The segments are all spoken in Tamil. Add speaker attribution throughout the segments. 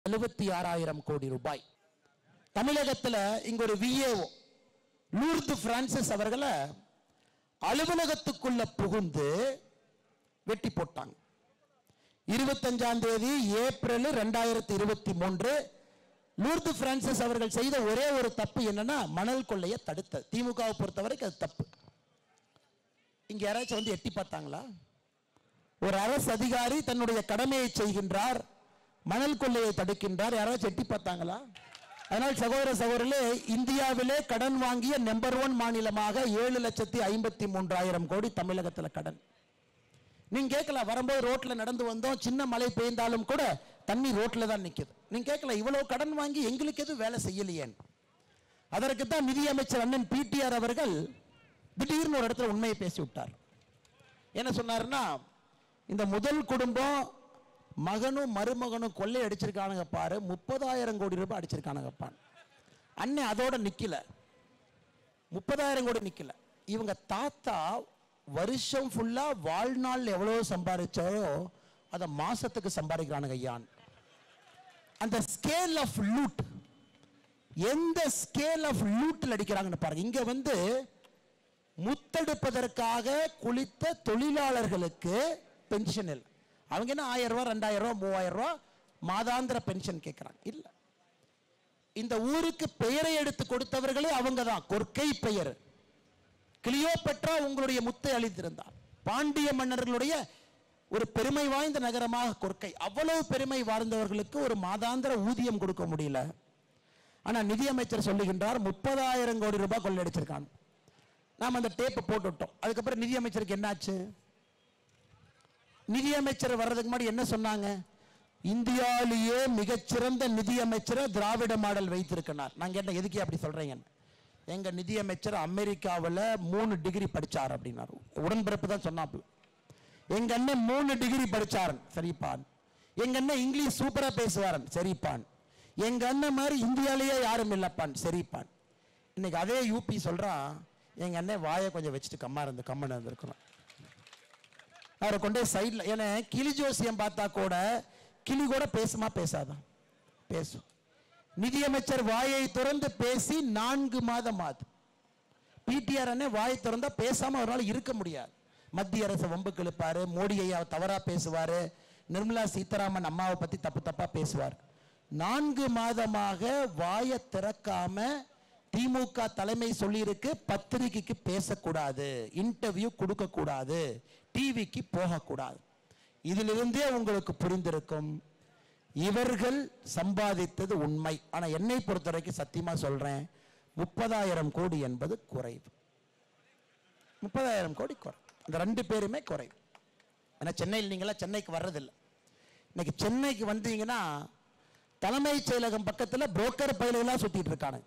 Speaker 1: 76,000 கோடி ரூபாய். தமிழகத்தில் இங்க ஒரு விஏஓ லூர்து பிரான்சிஸ் அவர்களை அலுவலகத்துக்குள்ள புகுந்து வெட்டி போட்டாங்க. 25ஆம் தேதி ஏப்ரல் 2023 லூர்து பிரான்சிஸ் அவர்கள் செய்த ஒரே ஒரு தப்பு என்னன்னா மணல் கொள்ளையை தடுத்தது. திமுகவை பொறுத்தவரைக்கும் அது தப்பு. இங்க யாராச்சும் வந்து எட்டி பார்த்தாங்களா? ஒரு அரசு அதிகாரி தன்னுடைய கடமையை செய்கின்றார், மணல் கொள்ளையை தடுக்கின்றார், யாராச்சும் எட்டி பார்த்தாங்களா? அதனால் சகோதர சகோதரர்களே, இந்தியாவிலே கடன் வாங்கிய நம்பர் 1 மாநிலமாக 7,53,000 கோடி தமிழகத்தில் கடன். நீங்க கேட்கல, வரும்போது ரோட்ல நடந்து வந்தோம், சின்ன மழை பெய்ந்தாலும் கூட தண்ணி ரோட்ல தான் நிற்குது. நீங்க கேட்கல, இவ்வளவு கடன் வாங்கி எங்களுக்கு எதுவும் வேலை செய்யலையேன். அதற்கு தான் நிதியமைச்சர் அண்ணன் பிடிஆர் அவர்கள் திடீர்னு ஒரு இடத்துல உண்மையை பேசி விட்டார். என்ன சொன்னாருன்னா, இந்த முதல் குடும்பம் மகனும் மருமகனும் கொள்ளை அடிச்சிருக்கானுங்க பாரு, 30,000 கோடி ரூபாய் அடிச்சிருக்கானுங்கப்பா. அண்ணன் அதோட நிக்கல, 30,000 கோடி நிக்கல. இவங்க தாத்தா வருஷம் ஃபுல்லா வாழ்நாள் எவ்வளவு சம்பாதிச்சாரோ அதை மாசத்துக்கு சம்பாதிக்கிறானுங்க ஐயான். அந்த ஸ்கேல் ஆஃப் லூட், எந்த ஸ்கேல் ஆஃப் லூட்ல அடிக்கிறாங்கன்னு பாருங்க. இங்க வந்து முத்தெடுப்பதற்காக குளித்த தொழிலாளர்களுக்கு பென்ஷன் இல்லை. அவங்க என்ன 1000 ரூபாய் 2000 ரூபாய் 3000 ரூபாய் மாதாந்திர பென்ஷன் கேட்கிறாங்க. இல்ல, இந்த ஊருக்கு பெயரை எடுத்து கொடுத்தவர்களே அவங்க தான். கொற்கை பெயர் கிளியோபெட்ரா உங்களுடைய முத்தை அளித்திருந்தார். பாண்டிய மன்னர்களுடைய ஒரு பெருமை வாய்ந்த நகரமாக கொற்கை. அவ்வளவு பெருமை வாழ்ந்தவர்களுக்கு ஒரு மாதாந்திர ஊதியம் கொடுக்க முடியல. ஆனா நிதியமைச்சர் சொல்லுகின்றார் 30,000 கோடி ரூபாய் கொள்ளடிச்சிருக்கான். நாம் அந்த டேப்பை போட்டுட்டோம். அதுக்கப்புறம் நிதியமைச்சருக்கு என்னாச்சு? நிதியமைச்சர் வர்றதுக்கு முன்னாடி என்ன சொன்னாங்க? இந்தியாவிலேயே மிகச்சிறந்த நிதியமைச்சரை திராவிட மாடல் வைத்திருக்கிறார். நான் கேட்டேன், எதுக்கு அப்படி சொல்றீங்க? எங்க நிதியமைச்சர் அமெரிக்காவில் 3 டிகிரி படிச்சார் அப்படின்னாரு. உடன்பிறப்பு தான் சொன்னாப்புல. எங்க அண்ணன் 3 டிகிரி படிச்சார், சரிப்பான். எங்க அண்ணன் இங்கிலீஷ் சூப்பரா பேசுவாரன், சரிப்பான். எங்க அண்ணன் மாதிரி இந்தியாலேயே யாரும் இல்லப்பான், சரிப்பான். இன்னைக்கு அதே யூபி சொல்றான், எங்க அண்ணன் வாயை கொஞ்சம் வச்சுட்டு கம்மன் இருந்திருக்கணும். அவரை கொண்டே சைட்ல, ஏன்னா கிளி ஜோசியம் பார்த்தா கூட கிளி கூட பேசுமா பேசாதான்? பேசும். நிதியமைச்சர் வாயை திறந்து பேசி 4 மாதம் ஆகுது. பிடிஆர் அண்ணே வாயை திறந்தா பேசாம அவரால் இருக்க முடியாது. மத்திய அரசு வம்புக்கு இழுப்பாரு, மோடி ஐயா தவறா பேசுவாரு, நிர்மலா சீதாராமன் அம்மாவை பத்தி தப்பா பேசுவார். 4 மாதமாக வாயை திறக்காம திமுக தலைமை சொல்லியிருக்கு, பத்திரிகைக்கு பேசக்கூடாது, இன்டர்வியூ கொடுக்க கூடாது, டிவிக்கு போகக்கூடாது. இதிலிருந்தே உங்களுக்கு புரிந்திருக்கும் இவர்கள் சம்பாதித்தது உண்மை. ஆனா என்னை பொறுத்தவரைக்கும் சத்தியமா சொல்றேன், 30,000 கோடி என்பது குறைவு. 30,000 கோடி குறை. இந்த 2 பேருமே குறைவு. ஏன்னா சென்னையில் நீங்களா சென்னைக்கு வர்றதில்லை. இன்னைக்கு சென்னைக்கு வந்தீங்கன்னா தலைமைச் செயலகம் பக்கத்தில் புரோக்கர் பயிலெல்லாம் சுத்திட்டு இருக்கானு.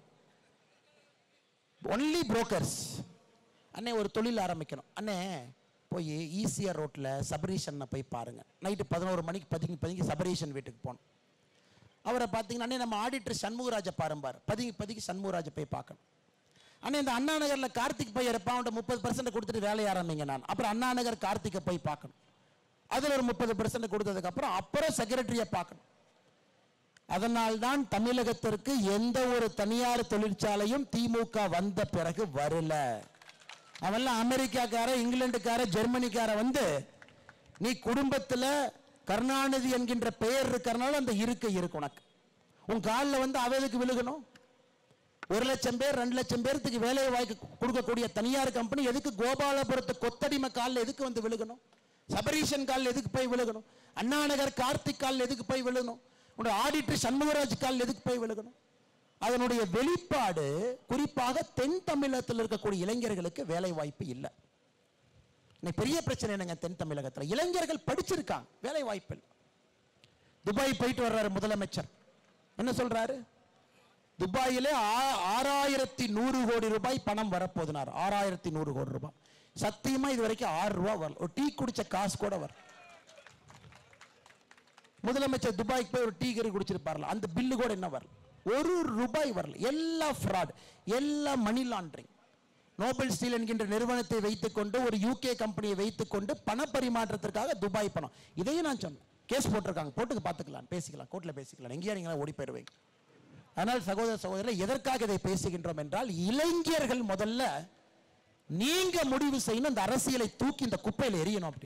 Speaker 1: Only brokers. அண்ணே ஒரு தொழில் ஆரம்பிக்கணும், அண்ணே போய் ஈசிஆர் ரோட்டில் சபரீஷனை போய் பாருங்க. நைட்டு 11 மணிக்கு பதுங்கி சபரீஷன் வீட்டுக்கு போகணும். அவரை பார்த்தீங்கன்னா, அண்ணே நம்ம ஆடிட்டர் சண்முகராஜை பாரும்பார், பதுங்கி சண்முகராஜை போய் பார்க்கணும். அண்ணே இந்த அண்ணா நகரில் கார்த்திக் பையன் இருப்பான், அவன்கிட்ட 30% கொடுத்துட்டு வேலையை ஆரம்பிங்க. நான் அப்புறம் அண்ணா நகர் கார்த்திகை போய் பார்க்கணும். அதில் ஒரு 30% கொடுத்ததுக்கப்புறம் அப்புறம் செக்ரட்டரியை பார்க்கணும். அதனால்தான் தமிழகத்திற்கு எந்த ஒரு தனியார் தொழிற்சாலையும் திமுக வந்த பிறகு வரல. அவெல்லாம் அமெரிக்காக்கார, இங்கிலாந்துக்கார, ஜெர்மனிக்கார வந்து நீ குடும்பத்தில் கருணாநிதி என்கின்ற பெயர் இருக்கிறனால அந்த இருக்கை இருக்கு உனக்கு. உன் காலில் வந்து அவதுக்கு விழுகணும். 1 லட்சம் பேர் 2 லட்சம் பேருக்கு வேலை வாய்ப்பு கொடுக்கக்கூடிய தனியார் கம்பெனி எதுக்கு கோபாலபுரத்து கொத்தடிமை காலில் எதுக்கு வந்து விழுகணும்? சபரீஷன் காலில் எதுக்கு போய் விழுகணும்? அண்ணா நகர் கார்த்திக் காலில் எதுக்கு போய் விழுகணும்? உன்னோட ஆடிட்டர் சண்முகராஜ் காலில் எதுக்கு போய் விழுகணும்? அதனுடைய வெளிப்பாடு குறிப்பாக தென் தமிழகத்தில் இருக்கக்கூடிய இளைஞர்களுக்கு வேலை வாய்ப்பு இல்லை. பெரிய பிரச்சனை என்னங்க? தென் தமிழகத்தில் இளைஞர்கள் படிச்சிருக்காங்க, வேலை வாய்ப்பு இல்லை. துபாய் போயிட்டு வர்றாரு முதலமைச்சர், என்ன சொல்றாரு? துபாயிலே 6,100 கோடி ரூபாய் பணம் வரப்போதுனார். 6,100 கோடி ரூபாய். சத்தியமா இது வரைக்கும் 6 ரூபாய் வரல. ஒரு டீ குடிச்ச காசு கூட வர. முதலமைச்சர் துபாய்க்கு போய் ஒரு டீ கறி குடிச்சிருப்பார்ல, அந்த பில்லு கூட என்ன வரல, 1 ரூபாய் வரல. எல்லா ஃப்ராட், எல்லா மணி லாண்டரிங். நோபல் ஸ்டீல் என்கின்ற நிறுவனத்தை வைத்துக்கொண்டு, ஒரு யூகே கம்பெனியை வைத்துக்கொண்டு பண பரிமாற்றத்திற்காக துபாய் பணம். இதையும் நான் சொன்னேன். கேஸ் போட்டிருக்காங்க, போட்டுக்கு பார்த்துக்கலாம், பேசிக்கலாம், கோர்ட்டில் பேசிக்கலாம், எங்கேயா நீங்களா ஓடி போயிடுவீங்க. அதனால் சகோதர சகோதரர், எதற்காக இதை பேசுகின்றோம் என்றால், இளைஞர்கள் முதல்ல நீங்க முடிவு செய்யணும், இந்த அரசியலை தூக்கி இந்த குப்பையில் எறியணும். அப்படி